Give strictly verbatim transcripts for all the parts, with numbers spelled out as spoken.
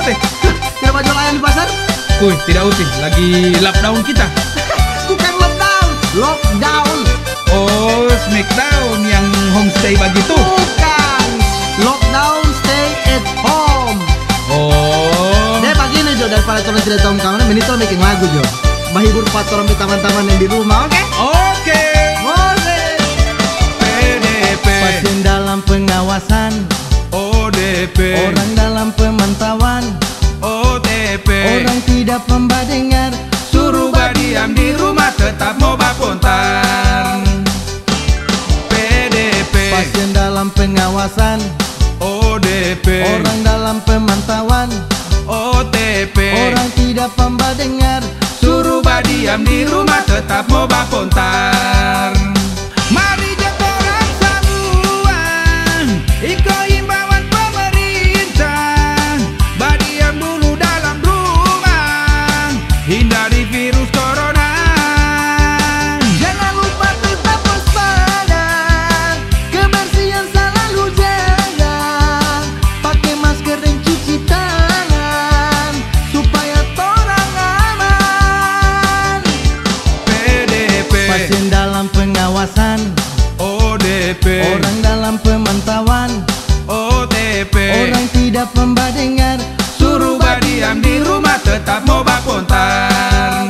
teh? Tidak jual ayam di pasar? Kuy, tidak uti, lagi lockdown kita. Bukan lockdown, lockdown. Oh, Smackdown yang homestay begitu. Bukan, lockdown stay at home. Oh. Deh pagi nih Jo, daripada orang tidak tahu kamu, ini tuh bikin lagu Jo. Menghibur empat orang di taman-taman yang di rumah, oke? Oke. Boleh. P D P. Pasien dalam pengawasan, O D P. orang dalam pemantauan, O T P. orang tidak membadengar, Suruh diam di rumah tetap mau bakontar. P D P. pasien dalam pengawasan, O D P. orang dalam pemantauan, O T P. orang tidak membadengar, Suruh diam di rumah tetap mau bakontar. Mari orang saruan, iko himbauan pemerintah. Badiam dulu dalam rumah, hindari virus corona. jangan lupa tetap waspada, kebersihan selalu jaga, pakai masker dan cuci tangan, supaya torang aman. P D P. Pasien dalam pengawasan, O D P. orang dalam pemantauan, O T P. orang tidak membadengar, Suruh diam di rumah tetap mau bakontar.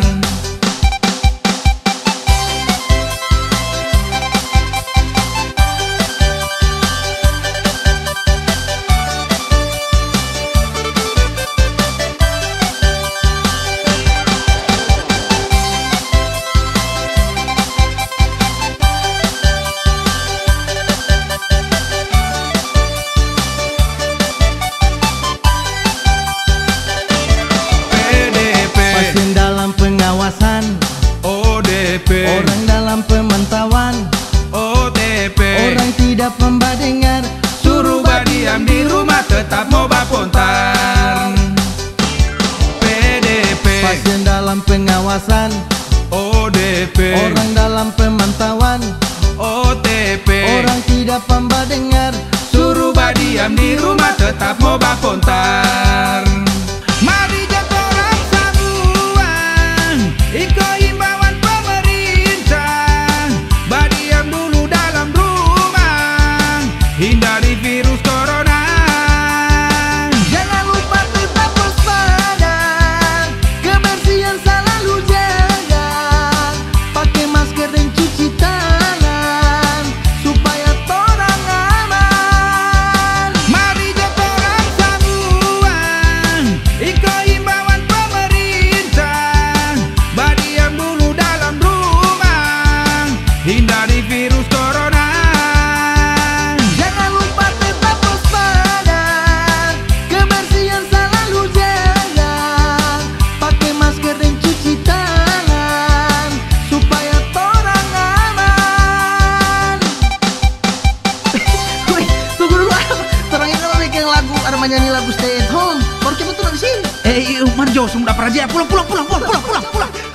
pasien dalam pengawasan, O D P. orang dalam pemantauan, O T P. orang tidak membadengar, Suruh diam di rumah tetap mau bakontar. P D P. pasien dalam pengawasan, O D P. orang dalam pemantauan, O T P. orang tidak membadengar, Suruh diam di rumah tetap mau bakontar. Mari orang saruan, iko himbauan pemerintah. Badiam dulu dalam rumah, hindari virus corona. jangan lupa tetap waspada, kebersihan selalu jaga, pakai masker dan cuci tangan, supaya torang aman. Mari orang saruan, iko himbauan pemerintah. Badiam dulu dalam rumah, hindari virus corona. Jangan lupa tetap waspada, kebersihan selalu jaga, pakai masker dan cuci tangan, supaya torang aman. Wih, tunggu dulu. Torangnya kalau bikin lagu, ada nyanyi lagu Stay at Home, baru kita turun di sini. Eh, Marjo, sudah peraja, pulang, pulang, pulang, pulang, pulang, pulang, pulang.